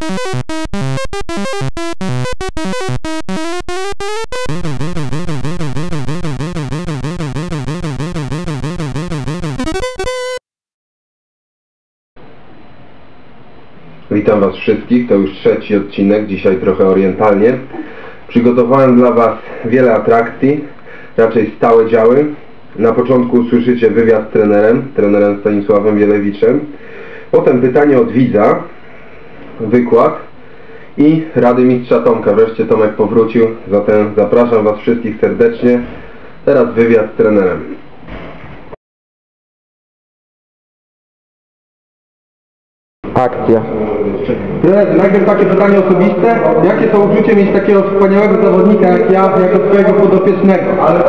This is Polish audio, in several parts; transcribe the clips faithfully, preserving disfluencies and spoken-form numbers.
Witam Was wszystkich, to już trzeci odcinek, dzisiaj trochę orientalnie. Przygotowałem dla Was wiele atrakcji, raczej stałe działy. Na początku usłyszycie wywiad z trenerem, trenerem Stanisławem Wielewiczem. Potem pytanie od widza, wykład i rady mistrza Tomka. Wreszcie Tomek powrócił, zatem zapraszam Was wszystkich serdecznie. Teraz wywiad z trenerem. Akcja. Trener, najpierw takie pytanie osobiste. Jakie to uczucie mieć takiego wspaniałego zawodnika jak ja, jako swojego podopiecznego?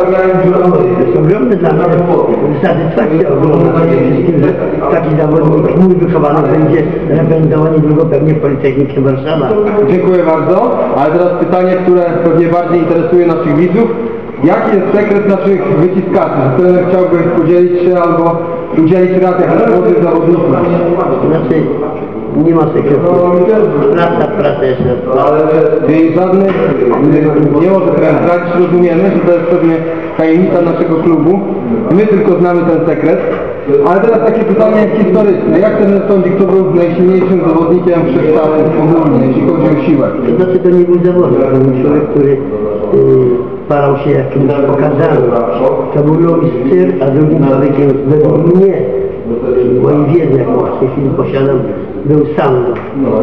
To jest ogromne dla mnie satysfakcja ogromna przede wszystkim, że taki zawodnik, mój wychowany, będzie reprezentował niedługo pewnie Politechnikę Warszawa. Dziękuję bardzo. Ale teraz pytanie, które pewnie bardziej interesuje naszych widzów. Jaki jest sekret naszych wyciskaczy? Że trener chciałby podzielić się albo udzielić rad jak młodych zawodników? Znaczy, nie ma sekretu. Praca, praca jeszcze raz. Czyli żadnych, nie może trener zdradzić, rozumiemy, że to jest pewnie tajemnica naszego klubu. My tylko znamy ten sekret. Ale teraz takie pytanie historyczne. Jak trener sądzi, kto był najsilniejszym zawodnikiem wszechczasów ogólnie, jeśli chodzi o siłę? To znaczy, to nie był zawodnik, to był człowiek, który yy, starał się jakimś pokazaniu. To był Louis Cyr, a drugim człowiekiem według mnie, w mojej wiedzy, jaką w tej chwili posiadam, był Sando.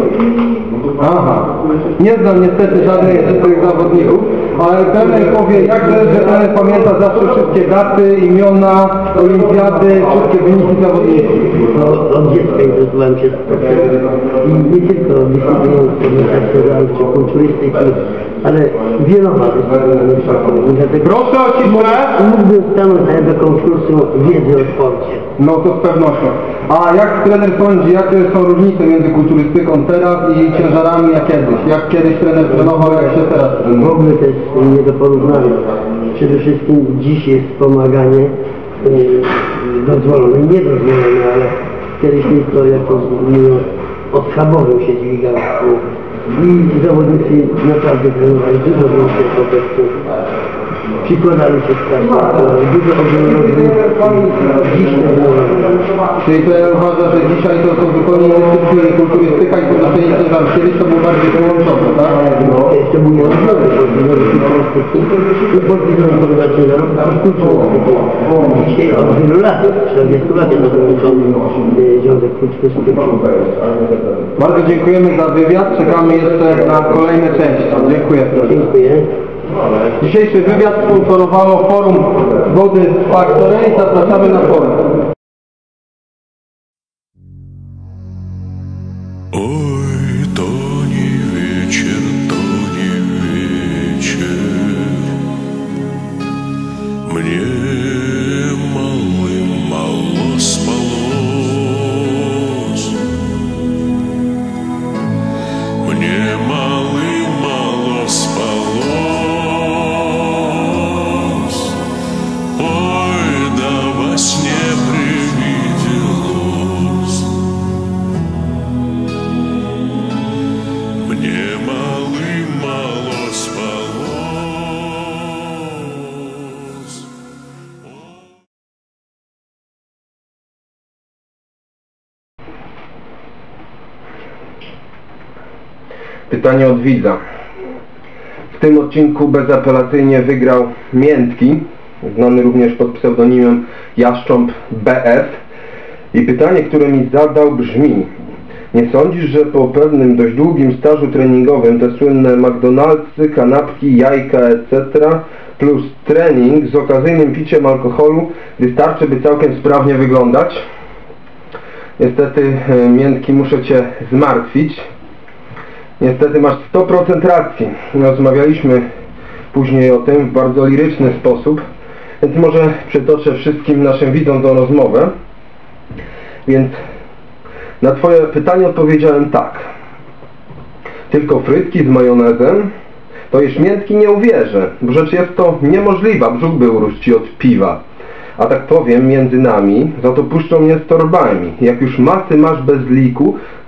Aha. Nie znam niestety żadnych z tych zawodników, ale trener powie, jak to jest, że trener pamięta zawsze wszystkie daty, imiona, olimpiady, wszystkie wyniki zawodników. No, od dziecka interesowałem się sportem. I nie tylko dyscypliną sportową, czy kulturystyki, ale wieloma dyscyplinami sportowymi. Proszę o ciszę! Mógłbym stanąć do konkursu wiedzy o sporcie. No to z pewnością. A jak trener sądzi, jakie są różnice między kulturystyką teraz i ciężarami jak kiedyś? Jak kiedyś trener trenował, jak się teraz W trenuje? ogóle to jest nie do porównania. Przede wszystkim dziś jest wspomaganie yy, dozwolone, nie dozwolone, ale kiedyś tylko jako odschabowym się dźwigał. I zawodnicy naprawdę trenowali dużo więcej efektów. Przykładali się strasznie, dużo ogólnych dziś trenowali. Czyli trener uważa, że dzisiaj to są zupełnie inne dyscypliny, kulturystyka i podnoszenie ciężarów. Kiedyś to było bardziej połączone, tak? No, jeszcze był niemożliwy podwójny kulturystyki i podwójny ciężarów i kulturystyki. Dzisiaj od wielu lat, czterdziestu lat jest przewodniczący Związek Kulturystyki. Bardzo dziękujemy za wywiad. Czekamy jeszcze na kolejne części. Dziękuję. Dziękuję. Dzisiejszy wywiad sponsorowało forum Wody Factory i zapraszamy na forum. Ой, то не вечер, то не вечер. Мне малым мало спалось. Мне малым мало спалось. Ой, да во сне привиделось. Мне малым мало спалось. Pytanie od widza. W tym odcinku bezapelacyjnie wygrał Miętki, znany również pod pseudonimem Jaszcząb B F. I pytanie, które mi zadał, brzmi: nie sądzisz, że po pewnym dość długim stażu treningowym te słynne McDonald'sy, kanapki, jajka, et cetera plus trening z okazyjnym piciem alkoholu wystarczy, by całkiem sprawnie wyglądać? Niestety, Miętki, muszę Cię zmartwić. Niestety masz sto procent racji. Rozmawialiśmy później o tym w bardzo liryczny sposób, więc może przytoczę wszystkim naszym widzom tą rozmowę. Więc na Twoje pytanie odpowiedziałem tak. Tylko frytki z majonezem? To już Miętki nie uwierzę, bo rzecz jest to niemożliwa, brzuch by urósł Ci od piwa. A tak powiem, między nami, za to puszczą mnie z torbami. Jak już masy masz bez liku,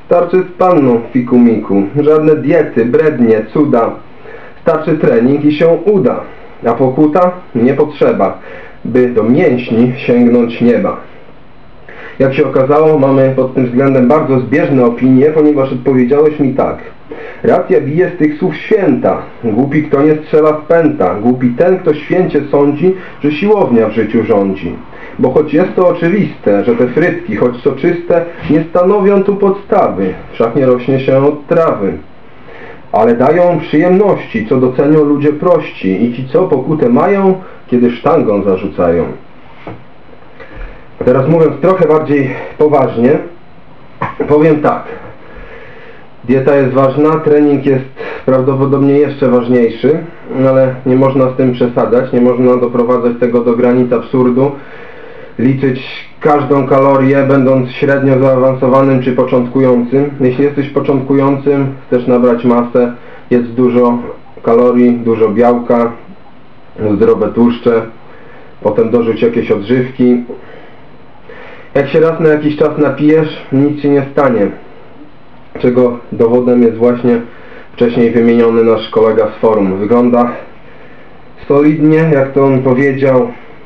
Starczy z panną fikumiku, żadne diety, brednie, cuda. Starczy trening i się uda, a pokuta nie potrzeba, by do mięśni sięgnąć nieba. Jak się okazało, mamy pod tym względem bardzo zbieżne opinie, ponieważ odpowiedziałeś mi tak. Racja bije z tych słów święta. Głupi kto nie strzela w pęta. Głupi ten, kto święcie sądzi, że siłownia w życiu rządzi. Bo choć jest to oczywiste, że te frytki, choć soczyste, nie stanowią tu podstawy. Wszak nie rośnie się od trawy. Ale dają przyjemności, co docenią ludzie prości i ci, co pokutę mają, kiedy sztangą zarzucają. Teraz mówiąc trochę bardziej poważnie, powiem tak. Dieta jest ważna, trening jest prawdopodobnie jeszcze ważniejszy, ale nie można z tym przesadzać, nie można doprowadzać tego do granic absurdu, liczyć każdą kalorię, będąc średnio zaawansowanym czy początkującym. Jeśli jesteś początkującym, chcesz nabrać masę, jedz dużo kalorii, dużo białka, zdrowe tłuszcze, potem dorzuć jakieś odżywki. Jak się raz na jakiś czas napijesz, nic się nie stanie, czego dowodem jest właśnie wcześniej wymieniony nasz kolega z forum. Wygląda solidnie, jak to on powiedział,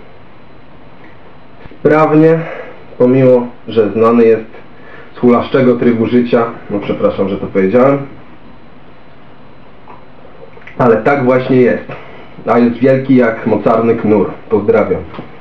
sprawnie, pomimo że znany jest z hulaszczego trybu życia. No przepraszam, że to powiedziałem. Ale tak właśnie jest. A jest wielki jak mocarny knur. Pozdrawiam.